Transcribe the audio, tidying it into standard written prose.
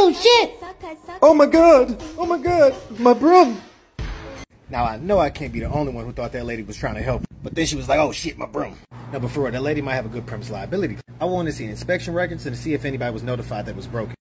Oh shit! Oh my god! Oh my god! My broom! Now I know I can't be the only one who thought that lady was trying to help. But then she was like, oh shit, my broom. Now, but for real, that lady might have a good premise liability. I wanted to see inspection records and to see if anybody was notified that it was broken.